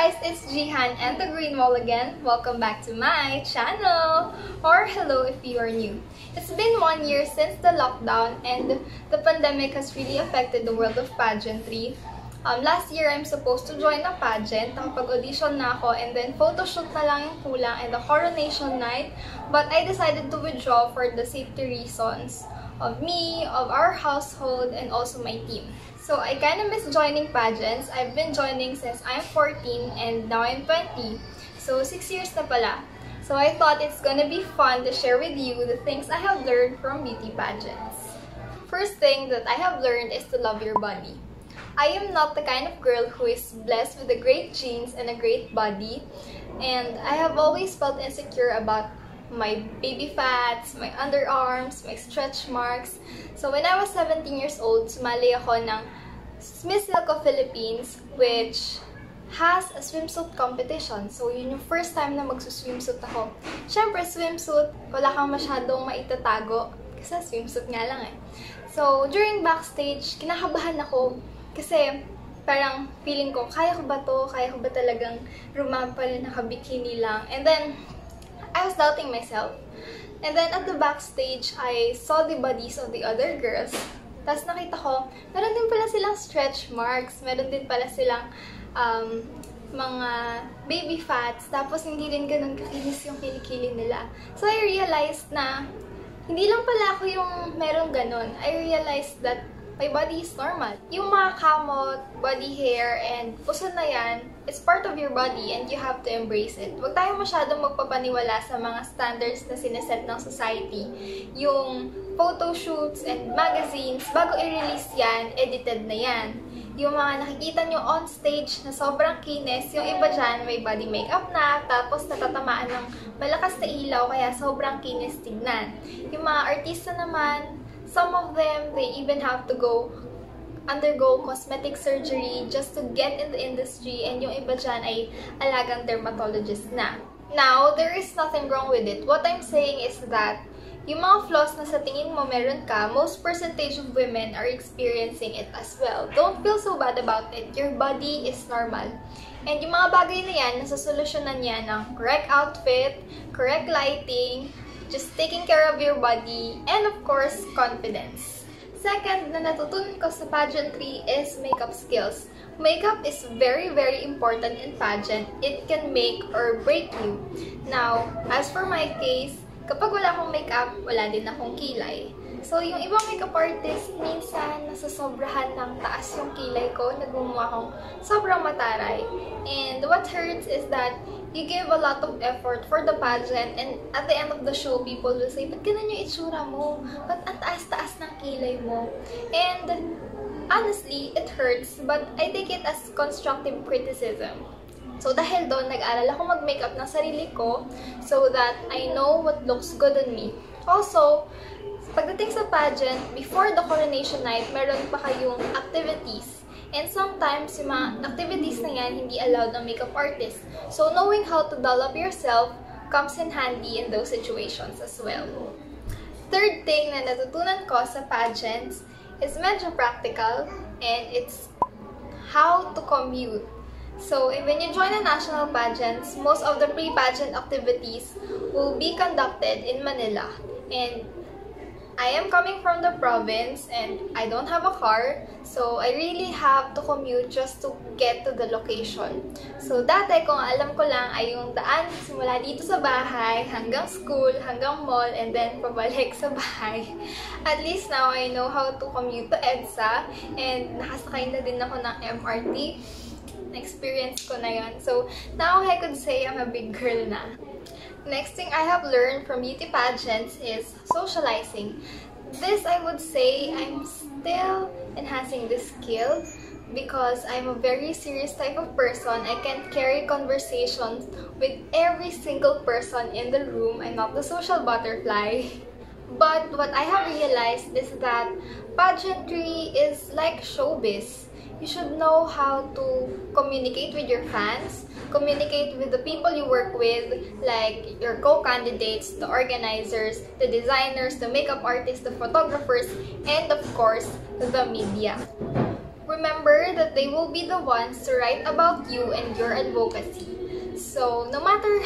guys, it's Jihan and the Green Wall again. Welcome back to my channel, or hello if you are new. It's been 1 year since the lockdown and the pandemic has really affected the world of pageantry. Last year, I'm supposed to join a pageant. Nakapag-audition na ako and then photoshoot na lang yung kulang and the coronation night. But I decided to withdraw for the safety reasons of me, of our household, and also my team. So I kind of miss joining pageants. I've been joining since I'm 14 and now I'm 20. So 6 years na pala. So I thought it's gonna be fun to share with you the things I have learned from beauty pageants. First thing that I have learned is to love your body. I am not the kind of girl who is blessed with a great genes and a great body. And I have always felt insecure about my baby fats, my underarms, my stretch marks. So when I was 17 years old, sumali ako ng Miss Silco Philippines, which has a swimsuit competition. So yun yung first time na magsuswimsuit ako. Syempre, swimsuit, wala kang masyadong maitatago kasi swimsuit nga lang eh. So during backstage, kinakabahan ako kasi parang feeling ko, kaya ko ba to? Kaya ko ba talagang rumampal naka-bikini lang? And then I was doubting myself. And then at the backstage, I saw the bodies of the other girls. Tapos nakita ko, meron din pala silang stretch marks. Meron din pala silang mga baby fats. Tapos hindi rin ganun kakinis yung kilikili nila. So I realized na hindi lang pala ako yung meron ganun. I realized that my body is normal. Yung mga kamot, body hair, and puso na yan, it's part of your body and you have to embrace it. Huwag tayong masyadong magpapaniwala sa mga standards na sineset ng society. Yung photo shoots and magazines, bago i-release yan, edited na yan. Yung mga nakikita nyo on stage na sobrang kinis, yung iba dyan may body makeup na, tapos natatamaan ng malakas na ilaw, kaya sobrang kinis tignan. Yung mga artista naman, some of them, they even have to undergo cosmetic surgery just to get in the industry, and yung iba dyan ay alagang dermatologist na. Now, there is nothing wrong with it. What I'm saying is that yung mga flaws na sa tingin mo meron ka, most percentage of women are experiencing it as well. Don't feel so bad about it. Your body is normal. And yung mga bagay na yan, nasasolusyonan yan ng correct outfit, correct lighting, just taking care of your body, and of course, confidence. Second na natutunan ko sa pageantry is makeup skills. Makeup is very, very important in pageant. It can make or break you. Now, as for my case, kapag wala akong makeup, wala din akong kilay. So, yung ibang makeup artist, minsan nasasobrahan ng taas yung kilay ko, nagmumukha akong sobrang mataray. And what hurts is that you give a lot of effort for the pageant, and at the end of the show, people will say, ba't ganun yung itsura mo? Ba't ang taas-taas ng kilay mo? And honestly, it hurts, but I take it as constructive criticism. So, dahil doon, nag-aral ako mag-makeup ng sarili ko so that I know what looks good on me. Also, pagdating sa pageant, before the coronation night, meron pa kayong activities. And sometimes, yung mga activities na yan, hindi allowed ng makeup artist. So, knowing how to doll up yourself comes in handy in those situations as well. Third thing na natutunan ko sa pageants is medyo practical, and it's how to commute. So, when you join a national pageants, most of the pre-pageant activities will be conducted in Manila. And I am coming from the province and I don't have a car, so I really have to commute just to get to the location. So dati, kung alam ko lang ay yung daan simula dito sa bahay, hanggang school, hanggang mall, and then pabalik sa bahay. At least now I know how to commute to EDSA, and nakasakay na din ako ng MRT. Na-experience ko na yun. So now I could say I'm a big girl na. Next thing I have learned from beauty pageants is socializing. This, I would say, I'm still enhancing this skill because I'm a very serious type of person. I can't carry conversations with every single person in the room. I'm not the social butterfly. But what I have realized is that pageantry is like showbiz. You should know how to communicate with your fans, communicate with the people you work with, like your co-candidates, the organizers, the designers, the makeup artists, the photographers, and of course, the media. remember that they will be the ones to write about you and your advocacy. So, no matter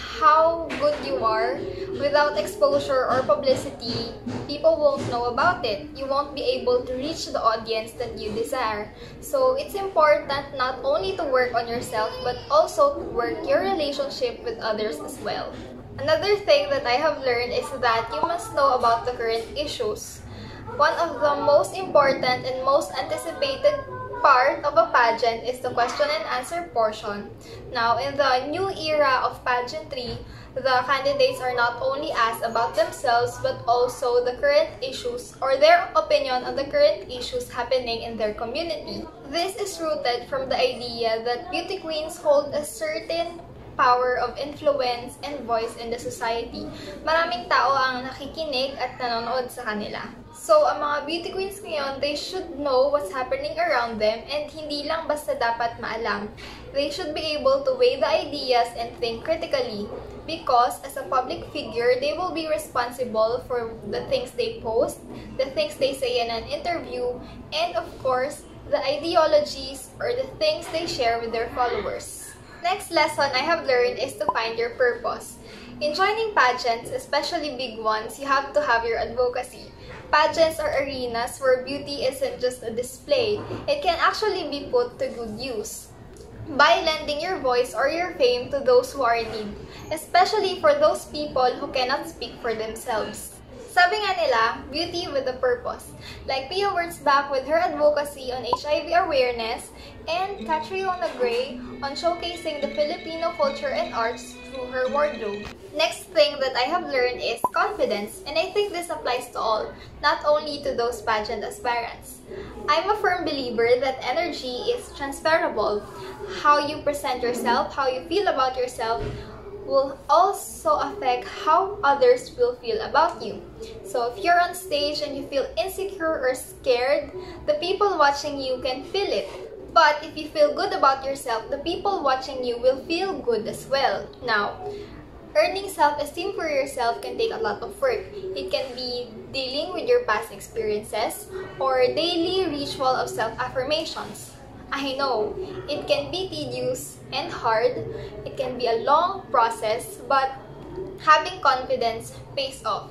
how good you are, without exposure or publicity, people won't know about it. You won't be able to reach the audience that you desire. So, it's important not only to work on yourself, but also to work your relationship with others as well. Another thing that I have learned is that you must know about the current issues. One of the most important and most anticipated part of a pageant is the question and answer portion. Now, in the new era of pageantry, the candidates are not only asked about themselves but also the current issues or their opinion on the current issues happening in their community. This is rooted from the idea that beauty queens hold a certain power of influence and voice in the society. Maraming tao ang nakikinig at nanonood sa kanila. So, ang mga beauty queens ngayon, they should know what's happening around them and hindi lang basta dapat maalam. They should be able to weigh the ideas and think critically because as a public figure, they will be responsible for the things they post, the things they say in an interview, and of course, the ideologies or the things they share with their followers. Next lesson I have learned is to find your purpose. In joining pageants, especially big ones, you have to have your advocacy. Pageants are arenas where beauty isn't just a display. It can actually be put to good use by lending your voice or your fame to those who are in need, especially for those people who cannot speak for themselves. Sabi nga nila, beauty with a purpose. Like Pia Wurtzbach with her advocacy on HIV awareness and Catriona Gray on showcasing the Filipino culture and arts through her wardrobe. Next thing that I have learned is confidence, and I think this applies to all, not only to those pageant aspirants. I'm a firm believer that energy is transferable. How you present yourself, how you feel about yourself, will also affect how others will feel about you. So if you're on stage and you feel insecure or scared, the people watching you can feel it. But if you feel good about yourself, the people watching you will feel good as well. Now, earning self-esteem for yourself can take a lot of work. It can be dealing with your past experiences or daily ritual of self-affirmations. I know, it can be tedious and hard, it can be a long process, but having confidence pays off.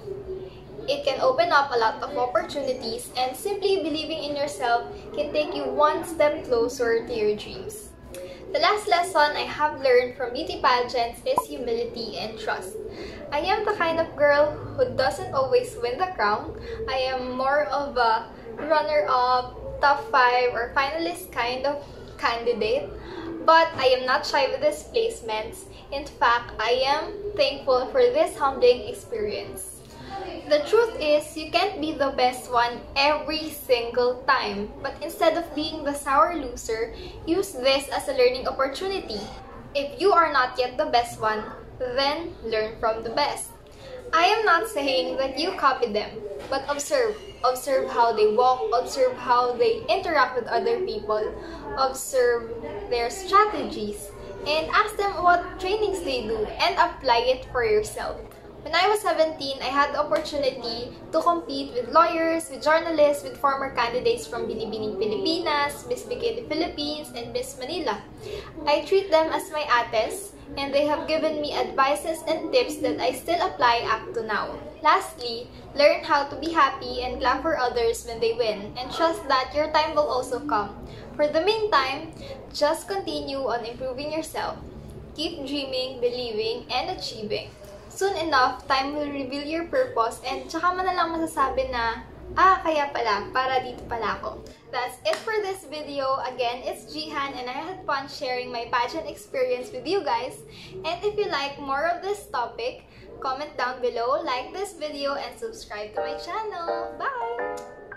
It can open up a lot of opportunities, and simply believing in yourself can take you one step closer to your dreams. The last lesson I have learned from beauty pageants is humility and trust. I am the kind of girl who doesn't always win the crown. I am more of a runner-up, top 5 or finalist kind of candidate, but I am not shy with these placements. In fact, I am thankful for this humbling experience. The truth is, you can't be the best one every single time, but instead of being the sour loser, use this as a learning opportunity. If you are not yet the best one, then learn from the best. I am not saying that you copy them, but observe. Observe how they walk, observe how they interact with other people, observe their strategies, and ask them what trainings they do and apply it for yourself. When I was 17, I had the opportunity to compete with lawyers, with journalists, with former candidates from Binibining Pilipinas, Miss Bikini Philippines, and Miss Manila. I treat them as my ates, and they have given me advices and tips that I still apply up to now. Lastly, learn how to be happy and clap for others when they win, and trust that your time will also come. For the meantime, just continue on improving yourself. Keep dreaming, believing, and achieving. Soon enough, time will reveal your purpose and tsaka mo na lang masasabi na, kaya pala, para dito pala ako. That's it for this video. Again, it's Jihan and I had fun sharing my pageant experience with you guys. And if you like more of this topic, comment down below, like this video, and subscribe to my channel. Bye!